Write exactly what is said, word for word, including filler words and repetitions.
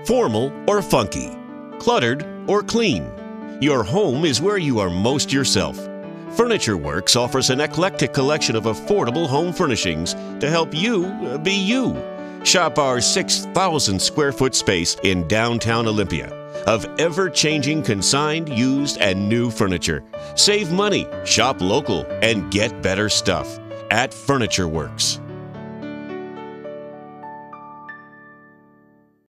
formal or funky, cluttered or clean. Your home is where you are most yourself. Furniture Works offers an eclectic collection of affordable home furnishings to help you uh, be you. Shop our six thousand square foot space in downtown Olympia of ever-changing consigned, used, and new furniture. Save money, shop local, and get better stuff at Furniture Works.